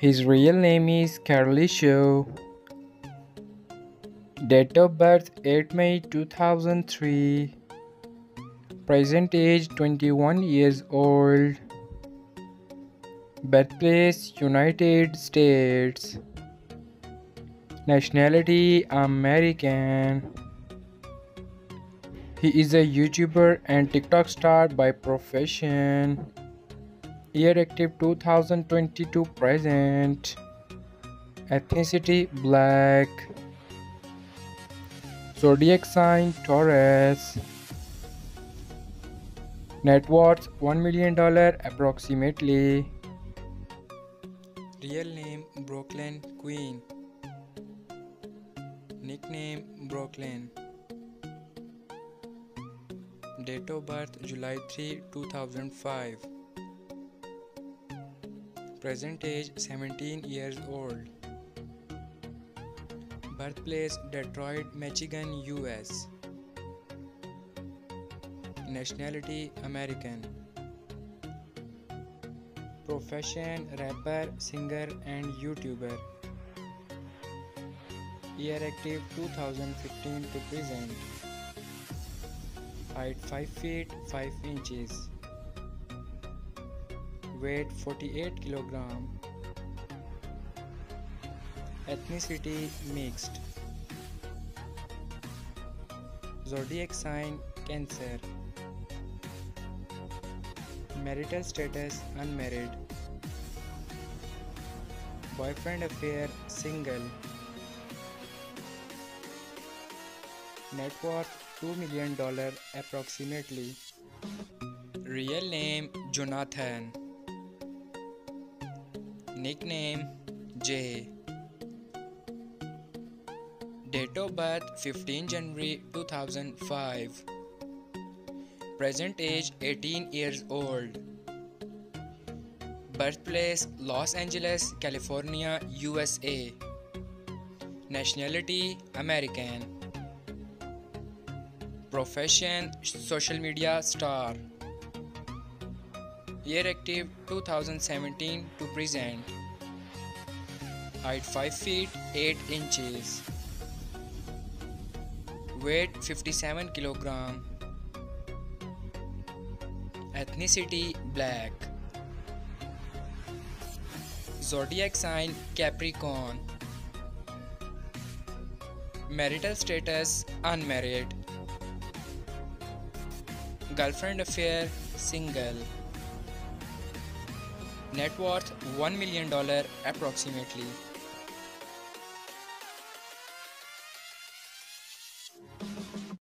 His real name is Carlisho. Date of birth 8 May 2003. Present age 21 years old. Birthplace United States. Nationality American. He is a YouTuber and TikTok star by profession. Year active 2022 present. Ethnicity black. Zodiac sign Taurus. Net worth $1 million approximately. Real name Brooklyn Queen. Nickname Brooklyn. Date of birth July 3, 2005. Present age 17 years old. Birthplace Detroit, Michigan, US. Nationality American. Profession rapper, singer and YouTuber. Year active 2015 to present. Height 5 feet 5 inches. Weight 48 kg. Ethnicity mixed. Zodiac sign Cancer. Marital status unmarried. Boyfriend affair single. Net worth $2 million approximately. Real name Jonathan. Nickname J. Date of birth 15 January 2005. Present age 18 years old. Birthplace Los Angeles, California, USA. Nationality American. Profession social media star. Year active 2017 to present. Height 5 feet 8 inches. Weight 57 kg. Ethnicity black. Zodiac sign Capricorn. Marital status unmarried. Girlfriend affair single. Net worth $1 million approximately.